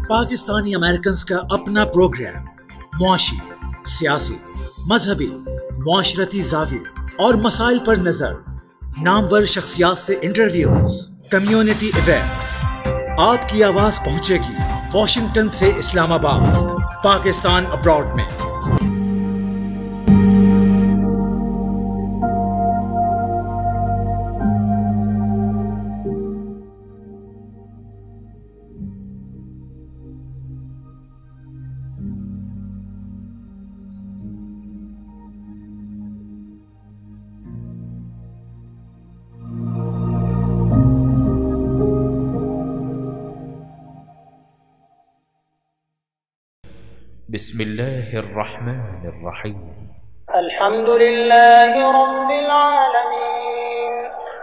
Pakistani American का अपना programme मुआशी, सियासी, मजहबी, मुआशरती जाविये और मसाइल पर नजर, नामवर शख्सियात से इंटरव्यूज, कम्युनिटी इवेंट्स। आपकी आवाज पहुंचेगी वॉशिंगटन से इस्लामाबाद, पाकिस्तान अब्रॉड में। बिस्मिल्लाहिर्रहमानिर्रहीम। अल्हम्दुलिल्लाहि रब्बिल आलमीन,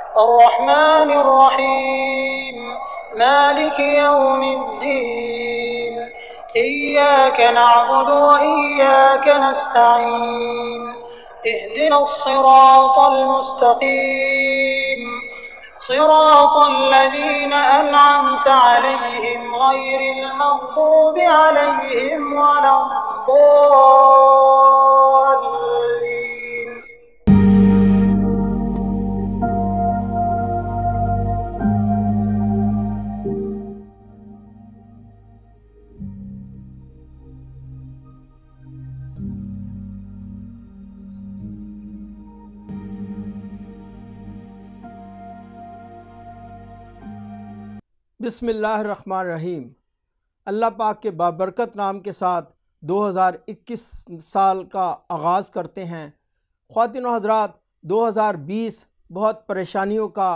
अर्रहमानिर्रहीम, मालिकि यौमिद्दीन, इय्याका नअबुदु व इय्याका नस्तईन, इहदिनस सिरातल मुस्तकीम, सिरातल लज़ीना अनअमत अलैहिम गैरिल मग़दूबि अलैहिम वलद्दाल्लीन। बिस्मिल्लाहिर्रहमानिर्रहीम। अल्लाह पाक के बाबरकत नाम के साथ 2021 साल का आगाज़ करते हैं। ख़वातीन व हज़रात, 2020 बहुत परेशानियों का,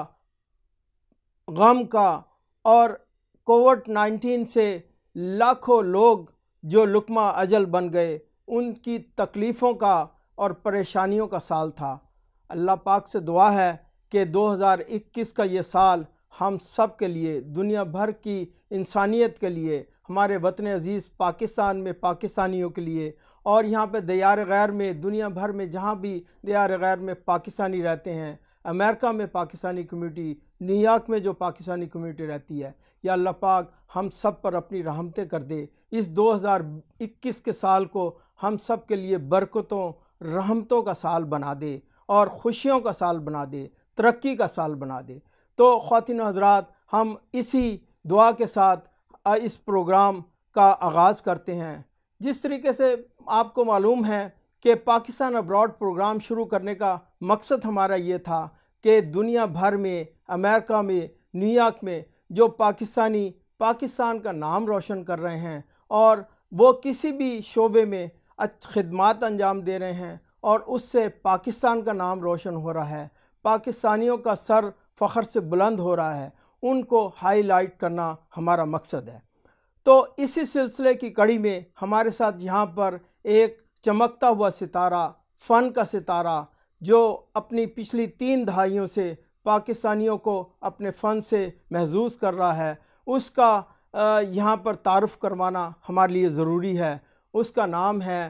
गम का और कोविड-19 से लाखों लोग जो लुक़मा अजल बन गए, उनकी तकलीफ़ों का और परेशानियों का साल था। अल्लाह पाक से दुआ है कि 2021 का ये साल हम सब के लिए, दुनिया भर की इंसानियत के लिए, हमारे वतन अज़ीज़ पाकिस्तान में पाकिस्तानियों के लिए और यहाँ पे दियार गैर में, दुनिया भर में जहाँ भी दियार गैर में पाकिस्तानी रहते हैं, अमेरिका में पाकिस्तानी कम्यूनिटी, न्यूयॉर्क में जो पाकिस्तानी कम्यूनिटी रहती है, या अल्लाह पाक हम सब पर अपनी रहमतें कर दे। इस 2021 के साल को हम सब के लिए बरकतों, रहमतों का साल बना दे और ख़ुशियों का साल बना दे, तरक्की का साल बना दे। तो ख़वातीन व हज़रात, हम इसी दुआ के साथ इस प्रोग्राम का आगाज़ करते हैं। जिस तरीके से आपको मालूम है कि पाकिस्तान अब्रॉड प्रोग्राम शुरू करने का मकसद हमारा ये था कि दुनिया भर में, अमेरिका में, न्यूयॉर्क में जो पाकिस्तानी पाकिस्तान का नाम रोशन कर रहे हैं और वो किसी भी शोबे में खिदमात अंजाम दे रहे हैं और उससे पाकिस्तान का नाम रोशन हो रहा है, पाकिस्तानियों का सर फ़ख्र से बुलंद हो रहा है, उनको हाईलाइट करना हमारा मकसद है। तो इसी सिलसिले की कड़ी में हमारे साथ यहाँ पर एक चमकता हुआ सितारा, फ़न का सितारा, जो अपनी पिछली 3 दहाइयों से पाकिस्तानियों को अपने फ़न से महसूस कर रहा है, उसका यहाँ पर तारुफ़ करवाना हमारे लिए ज़रूरी है। उसका नाम है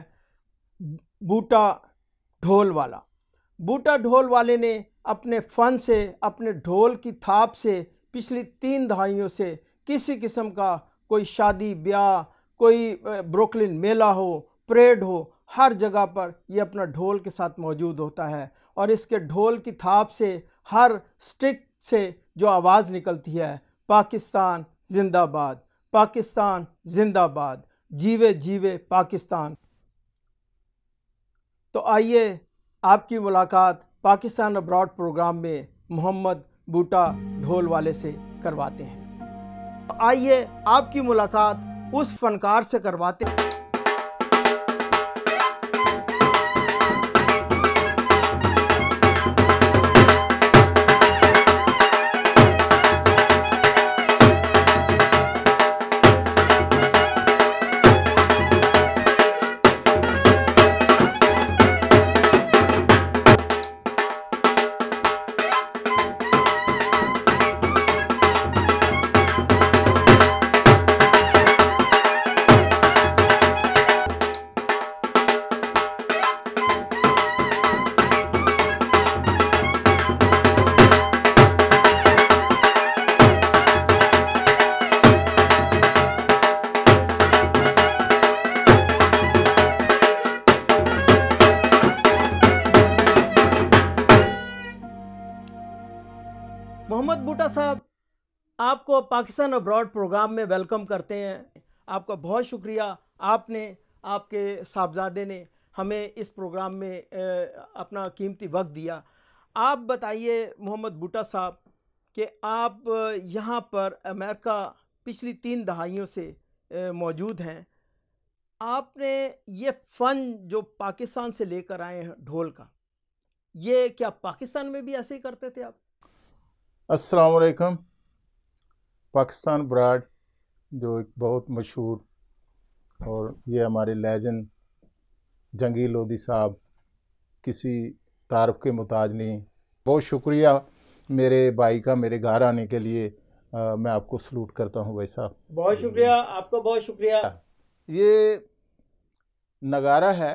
बूटा ढोल वाला। बूटा ढोल वाले ने अपने फ़न से, अपने ढोल की थाप से पिछली 3 दहाइयों से किसी किस्म का कोई शादी ब्याह, कोई ब्रुकलिन मेला हो, परेड हो, हर जगह पर ये अपना ढोल के साथ मौजूद होता है और इसके ढोल की थाप से, हर स्टिक से जो आवाज़ निकलती है, पाकिस्तान जिंदाबाद, पाकिस्तान जिंदाबाद, जीवे जीवे पाकिस्तान। तो आइए आपकी मुलाकात पाकिस्तान अब्रॉड प्रोग्राम में मोहम्मद बूटा ढोल वाले से करवाते हैं। तो आइए आपकी मुलाकात उस फनकार से करवाते हैं। आपको पाकिस्तान अब्रॉड प्रोग्राम में वेलकम करते हैं। आपका बहुत शुक्रिया, आपने आपके साहबजादे ने हमें इस प्रोग्राम में अपना कीमती वक्त दिया। आप बताइए मोहम्मद बूटा साहब कि आप यहाँ पर अमेरिका पिछली 3 दहाइयों से मौजूद हैं। आपने ये फ़न जो पाकिस्तान से लेकर आए हैं ढोल का, ये क्या पाकिस्तान में भी ऐसे ही करते थे आप? अस्सलाम वालेकुम। पाकिस्तान ब्राड जो एक बहुत मशहूर और ये हमारे लेजेंड जंगी लोधी साहब किसी तारफ़ के मुताज नहीं। बहुत शुक्रिया मेरे भाई का मेरे घर आने के लिए। मैं आपको सलूट करता हूँ भाई साहब। बहुत शुक्रिया, आपका बहुत शुक्रिया। ये नगारा है,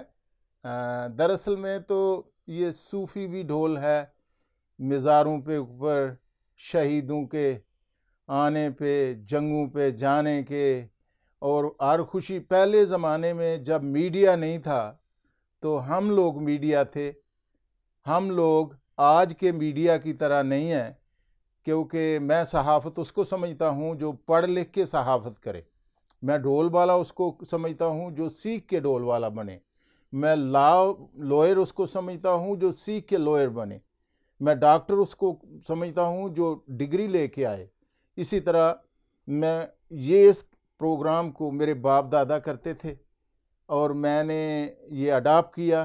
दरअसल में तो ये सूफ़ी भी ढोल है। मज़ारों पे ऊपर शहीदों के आने पे, जंगों पे जाने के, और हर खुशी। पहले ज़माने में जब मीडिया नहीं था तो हम लोग मीडिया थे। हम लोग आज के मीडिया की तरह नहीं है, क्योंकि मैं सहाफ़त उसको समझता हूँ जो पढ़ लिख के सहाफ़त करे। मैं ढोल वाला उसको समझता हूँ जो सीख के ढोल वाला बने। मैं लॉयर उसको समझता हूँ जो सीख के लॉयर बने। मैं डॉक्टर उसको समझता हूँ जो डिग्री लेके आए। इसी तरह मैं इस प्रोग्राम को मेरे बाप दादा करते थे और मैंने ये अडॉप्ट किया,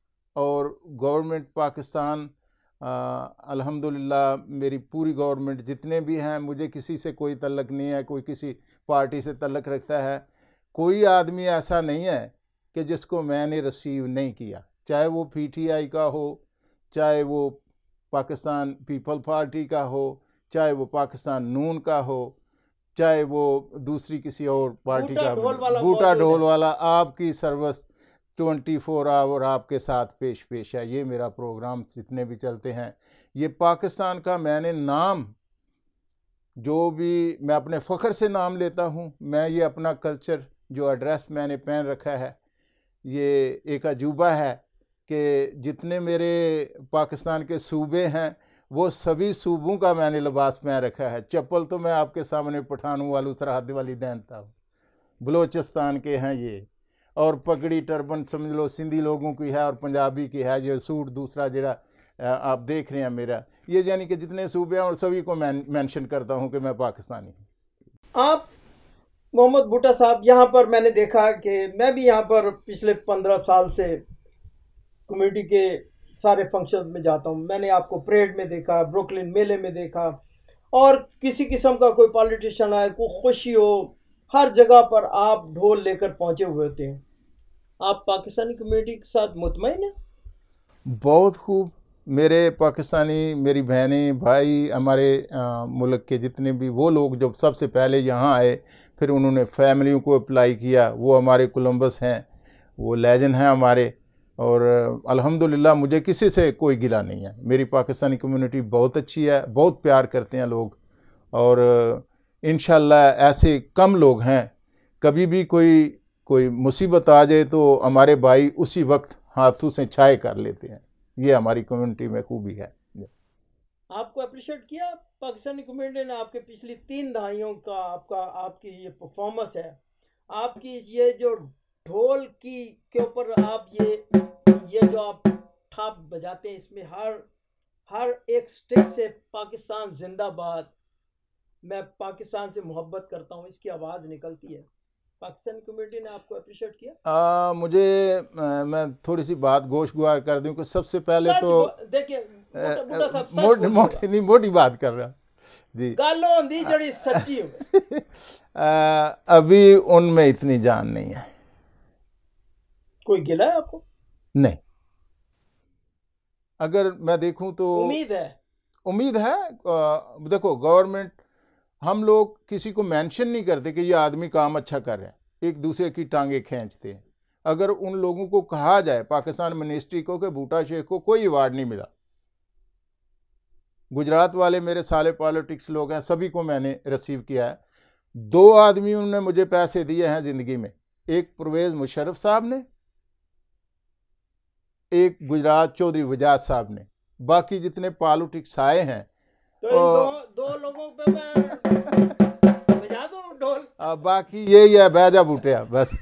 और गवर्नमेंट पाकिस्तान अल्हम्दुलिल्लाह मेरी पूरी गवर्नमेंट जितने भी हैं, मुझे किसी से कोई तल्लक नहीं है, कोई किसी पार्टी से तल्लक रखता है। कोई आदमी ऐसा नहीं है कि जिसको मैंने रिसीव नहीं किया, चाहे वो पीटीआई का हो, चाहे वो पाकिस्तान पीपल पार्टी का हो, चाहे वो पाकिस्तान नून का हो, चाहे वो दूसरी किसी और पार्टी का। बूटा ढोल वाला आपकी सर्विस 24 आवर आपके साथ पेश है। ये मेरा प्रोग्राम जितने भी चलते हैं, ये पाकिस्तान का मैंने नाम जो भी मैं अपने फ़ख्र से नाम लेता हूँ। मैं ये अपना कल्चर जो एड्रेस मैंने पहन रखा है, ये एक अजूबा है कि जितने मेरे पाकिस्तान के सूबे हैं वो सभी सूबों का मैंने लिबास पहन रखा है। चप्पल तो मैं आपके सामने पठानों वालू सरहद वाली पहनता हूँ, बलोचिस्तान के हैं ये, और पगड़ी टर्बन समझ लो सिंधी लोगों की है और पंजाबी की है। ये सूट दूसरा जरा आप देख रहे हैं मेरा, ये यानी कि जितने सूबे हैं और सभी को मैं मेंशन करता हूँ कि मैं पाकिस्तानी हूँ। आप मोहम्मद बूटा साहब, यहाँ पर मैंने देखा कि मैं भी यहाँ पर पिछले 15 साल से कम्युनिटी के सारे फंक्शन में जाता हूँ। मैंने आपको परेड में देखा, ब्रुकलिन मेले में देखा, और किसी किस्म का कोई पॉलिटिशियन आए, कोई खुशी हो, हर जगह पर आप ढोल लेकर पहुँचे हुए होते हैं। आप पाकिस्तानी कम्युनिटी के साथ मुतमईन हैं? बहुत खूब। मेरे पाकिस्तानी मेरी बहनें भाई हमारे मुल्क के जितने भी वो लोग जो सबसे पहले यहाँ आए, फिर उन्होंने फैमिलियों को अप्लाई किया, वो हमारे कोलंबस हैं, वो लेजेंड हैं हमारे। और अल्हम्दुलिल्लाह मुझे किसी से कोई गिला नहीं है। मेरी पाकिस्तानी कम्युनिटी बहुत अच्छी है, बहुत प्यार करते हैं लोग, और इंशाल्लाह ऐसे कम लोग हैं। कभी भी कोई मुसीबत आ जाए तो हमारे भाई उसी वक्त हाथों से छाए कर लेते हैं। ये हमारी कम्युनिटी में खूबी है। आपको अप्रिशिएट किया पाकिस्तानी कम्युनिटी ने? आपके पिछली 3 दहाइयों का आपकी ये परफॉर्मेंस है, आपकी ये जो ढोल की के ऊपर आप ये जो आप ठाप बजाते हैं, इसमें हर एक स्टिक से पाकिस्तान जिंदाबाद, मैं पाकिस्तान से मोहब्बत करता हूँ, इसकी आवाज़ निकलती है। पाकिस्तानी कम्युनिटी ने आपको अप्रिशिएट किया? मैं थोड़ी सी बात गोशगुजार कर दूं कि सबसे पहले तो देखिए मोटी बात कर रहा जी, गालों दी जड़ी सच्ची हो। अभी उनमें इतनी जान नहीं है। कोई गिला है आपको? नहीं, अगर मैं देखूं तो उम्मीद है। देखो गवर्नमेंट, हम लोग किसी को मेंशन नहीं करते कि ये आदमी काम अच्छा कर रहे हैं, एक दूसरे की टांगे खींचते हैं। अगर उन लोगों को कहा जाए पाकिस्तान मिनिस्ट्री को कि बूटा शेख को कोई अवार्ड नहीं मिला, गुजरात वाले मेरे साले पॉलिटिक्स लोग हैं, सभी को मैंने रिसीव किया है। 2 आदमियों ने मुझे पैसे दिए हैं ज़िंदगी में, एक परवेज़ मुशर्रफ साहब ने, एक गुजरात चौधरी वजाद साहब ने। बाकी जितने पॉलिटिक्स आए हैं तो इन दो लोगों पे मैं बाकी यही है, बैजा बूटिया बस।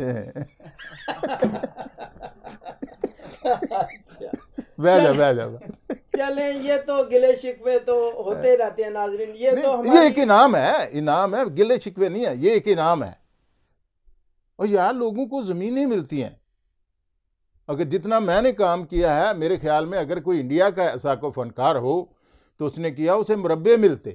बैजा चले, ये तो गिले शिकवे तो होते रहते हैं नाजरीन, ये तो ये एक इनाम है, गिले शिकवे नहीं है, ये एक इनाम है। और यार लोगों को जमीनें मिलती हैं। अगर जितना मैंने काम किया है, मेरे ख्याल में अगर कोई इंडिया का ऐसा कोई फनकार हो तो उसने किया, उसे मुरब्बे मिलते।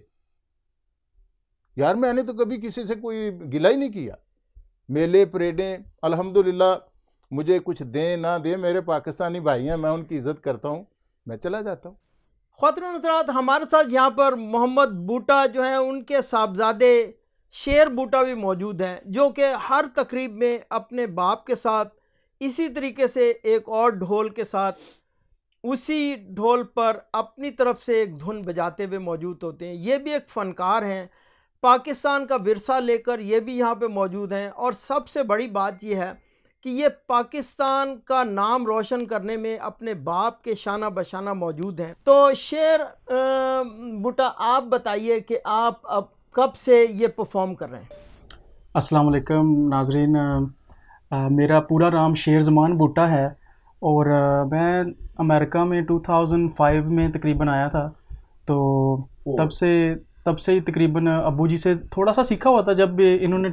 यार मैंने तो कभी किसी से कोई गिला ही नहीं किया। मेले परेडें अल्हम्दुलिल्लाह, मुझे कुछ दें ना दें, मेरे पाकिस्तानी भाई हैं, मैं उनकी इज्जत करता हूँ, मैं चला जाता हूँ। ख़वातीन हज़रात, हमारे साथ यहाँ पर मोहम्मद बूटा जो हैं, उनके साहबजादे शेर बूटा भी मौजूद हैं, जो कि हर तकरीब में अपने बाप के साथ इसी तरीके से एक और ढोल के साथ उसी ढोल पर अपनी तरफ से एक धुन बजाते हुए मौजूद होते हैं। ये भी एक फ़नकार हैं, पाकिस्तान का विरसा लेकर ये भी यहाँ पे मौजूद हैं। और सबसे बड़ी बात यह है कि ये पाकिस्तान का नाम रोशन करने में अपने बाप के शाना बशाना मौजूद हैं। तो शेर बूटा, आप बताइए कि आप अब कब से ये परफॉर्म कर रहे हैं? अस्सलाम वालेकुम नाजरीन, मेरा पूरा नाम शेर ज़मान बूटा है और मैं अमेरिका में 2005 में तकरीबन आया था। तो तब से ही तकरीबन अबू जी से थोड़ा सा सीखा हुआ था। जब इन्होंने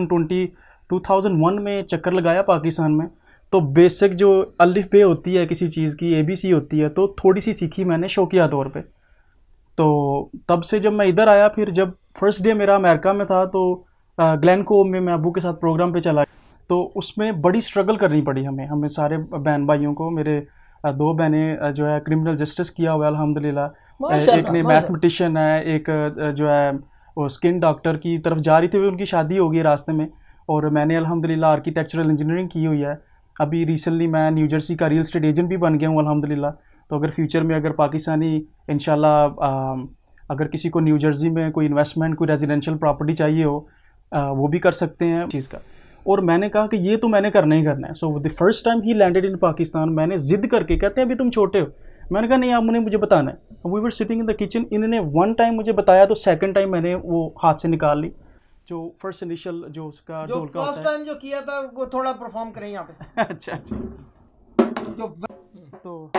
2001 में चक्कर लगाया पाकिस्तान में, तो बेसिक जो अलिफ बे होती है किसी चीज़ की, ABC होती है, तो थोड़ी सी सीखी मैंने शौकिया तौर पे। तो तब से जब मैं इधर आया, फिर जब फर्स्ट डे मेरा अमेरिका में था, तो ग्लेनकोव में मैं अबू के साथ प्रोग्राम पे चला, तो उसमें बड़ी स्ट्रगल करनी पड़ी हमें सारे बहन भाइयों को। मेरे 2 बहनें जो है क्रिमिनल जस्टिस किया हुआ है अल्हम्दुलिल्लाह, एक ने मैथमेटिशियन है, एक जो है वो स्किन डॉक्टर की तरफ जा रही थी, उनकी शादी हो गई रास्ते में, और मैंने अल्हम्दुलिल्लाह आर्किटेक्चरल इंजीनियरिंग की हुई है। अभी रिसेंटली मैं न्यू जर्सी का रियल एस्टेट एजेंट भी बन गया हूँ अल्हम्दुलिल्लाह। तो अगर फ्यूचर में अगर पाकिस्तानी इंशाल्लाह अगर किसी को न्यू जर्सी में कोई इन्वेस्टमेंट, कोई रेजिडेंशियल प्रॉपर्टी चाहिए हो, वो भी कर सकते हैं चीज़ का। और मैंने कहा कि ये तो मैंने करना ही करना है। So the first time he landed in Pakistan, मैंने ज़िद करके, कहते हैं अभी तुम छोटे हो, मैंने कहा नहीं, आपने मुझे बताना है। We were sitting in the kitchen, इन्होंने 1 टाइम मुझे बताया, तो 2nd टाइम मैंने वो हाथ से निकाल ली। जो फर्स्ट इनिशियल जो उसका ढोल का होता है, फर्स्ट टाइम जो किया था वो थोड़ा परफॉर्म करें यहाँ पे। अच्छा तो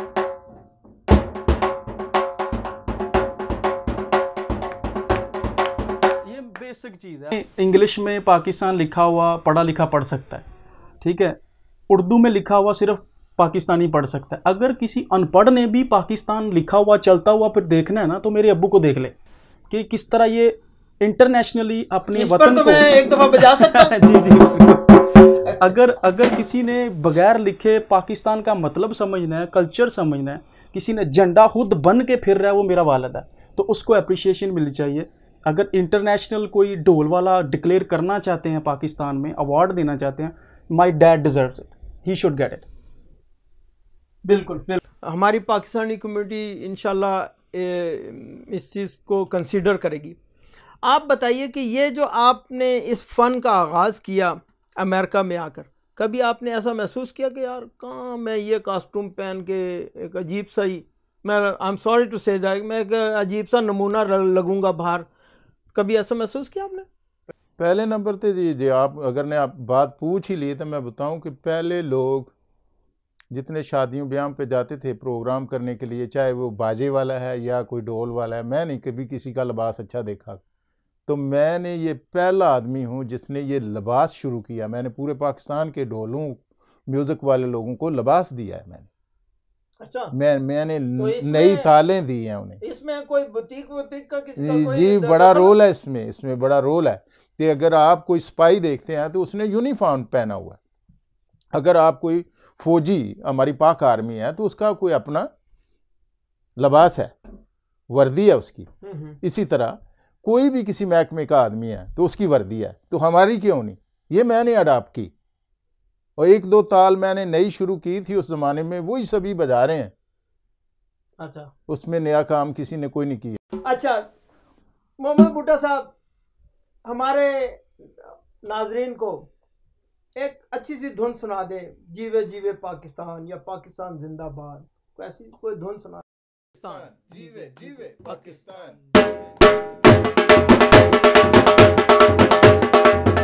ये बेसिक चीज़ है। इंग्लिश में पाकिस्तान लिखा हुआ पढ़ा लिखा पढ़ सकता है, ठीक है। उर्दू में लिखा हुआ सिर्फ पाकिस्तानी पढ़ सकता है। अगर किसी अनपढ़ ने भी पाकिस्तान लिखा हुआ चलता हुआ फिर देखना है ना, तो मेरे अब्बू को देख ले कि किस तरह ये इंटरनेशनली अपने वतन को मैं एक दफा बजा सकता हूं। जी अगर किसी ने बगैर लिखे पाकिस्तान का मतलब समझना है, कल्चर समझना है, किसी ने झंडा खुद बन के फिर रहा है, वो मेरा वालिद है, तो उसको अप्रिशिएशन मिलनी चाहिए। अगर इंटरनेशनल कोई ढोल वाला डिक्लेयर करना चाहते हैं, पाकिस्तान में अवार्ड देना चाहते हैं, my dad deserves it, he should get it. बिल्कुल। हमारी पाकिस्तानी कम्युनिटी इंशाल्लाह इस चीज़ को कंसीडर करेगी। आप बताइए कि ये जो आपने इस फ़न का आगाज़ किया अमेरिका में आकर, कभी आपने ऐसा महसूस किया कि यार कहाँ मैं ये कॉस्ट्यूम पहन के एक अजीब सा ही, मैं I am sorry to say that, मैं एक अजीब सा नमूना लगूंगा बाहर, कभी ऐसा महसूस किया आपने? पहले नंबर पे जी आप अगर ने आप बात पूछ ही ली, तो मैं बताऊं कि पहले लोग जितने शादियों ब्याह पे जाते थे प्रोग्राम करने के लिए, चाहे वो बाजे वाला है या कोई ढोल वाला है, मैं नहीं कभी किसी का लिबास अच्छा देखा। तो मैंने ये पहला आदमी हूँ जिसने ये लिबास शुरू किया। मैंने पूरे पाकिस्तान के ढोलों म्यूज़िक वाले लोगों को लिबास दिया है मैंने। अच्छा, मैंने तो नई तालें दी हैं उन्हें। इसमें कोई बुटीक का किसी का कोई जी बड़ा रोल है इसमें बड़ा रोल है कि अगर आप कोई सिपाही देखते हैं तो उसने यूनिफॉर्म पहना हुआ है। अगर आप कोई फौजी, हमारी पाक आर्मी है, तो उसका कोई अपना लिबास है, वर्दी है उसकी। इसी तरह कोई भी किसी महकमे का आदमी है तो उसकी वर्दी है, तो हमारी क्यों नहीं? ये मैंने अडॉप्ट की, और 1-2 ताल मैंने नई शुरू की थी उस जमाने में, वही सभी बजा रहे हैं। अच्छा, उसमें नया काम किसी ने कोई नहीं किया। अच्छा मोहम्मद बूटा साहब, हमारे नाजरीन को एक अच्छी सी धुन सुना दे, जीवे जीवे पाकिस्तान या पाकिस्तान जिंदाबाद, ऐसी कोई धुन सुना। जीवे जीवे पाकिस्तान।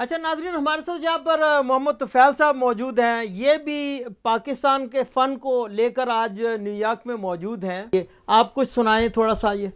अच्छा नाज़रीन, हमारे साथ यहाँ पर मोहम्मद तुफ़ैल साहब मौजूद हैं। ये भी पाकिस्तान के फ़न को लेकर आज न्यूयॉर्क में मौजूद हैं। आप कुछ सुनाएं थोड़ा सा ये।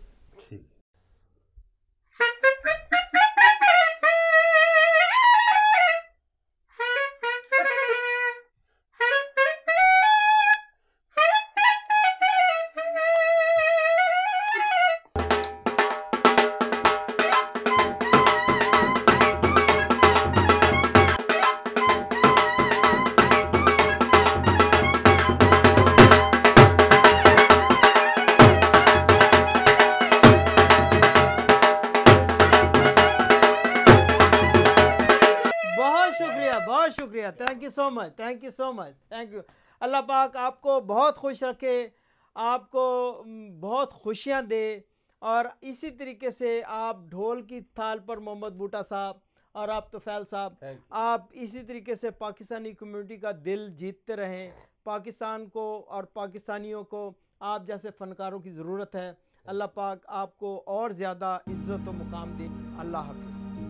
बहुत शुक्रिया, thank you so much, thank you so much, thank you. अल्लाह पाक आपको बहुत खुश रखे, आपको बहुत खुशियाँ दे, और इसी तरीके से आप ढोल की थाल पर मोहम्मद बूटा साहब और आप तुफ़ैल साहब, आप इसी तरीके से पाकिस्तानी कम्युनिटी का दिल जीतते रहें। पाकिस्तान को और पाकिस्तानियों को आप जैसे फ़नकारों की ज़रूरत है। अल्लाह पाक आपको और ज़्यादा इज़्ज़त व मुकाम दे। अल्लाह हाफ़िज़।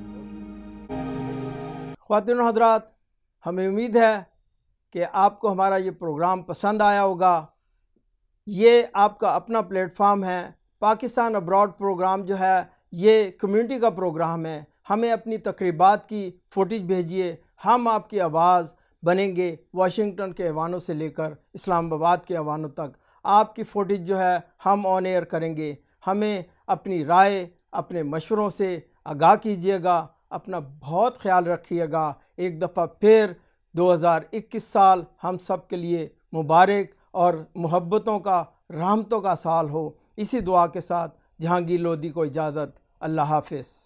ख़वातीन और हज़रात, हमें उम्मीद है कि आपको हमारा ये प्रोग्राम पसंद आया होगा। ये आपका अपना प्लेटफार्म है। पाकिस्तान अब्रॉड प्रोग्राम जो है ये कम्युनिटी का प्रोग्राम है। हमें अपनी तकरीबात की फुटेज भेजिए, हम आपकी आवाज़ बनेंगे। वाशिंगटन के ऐवानों से लेकर इस्लामाबाद के ऐवानों तक आपकी फुटेज जो है हम ऑन एयर करेंगे। हमें अपनी राय, अपने मशवरों से आगाह कीजिएगा। अपना बहुत ख्याल रखिएगा। एक दफ़ा फिर 2021 साल हम सब के लिए मुबारक और मोहब्बतों का, रहमतों का साल हो। इसी दुआ के साथ जहांगीर लोधी को इजाज़त। अल्लाह हाफ़िज़।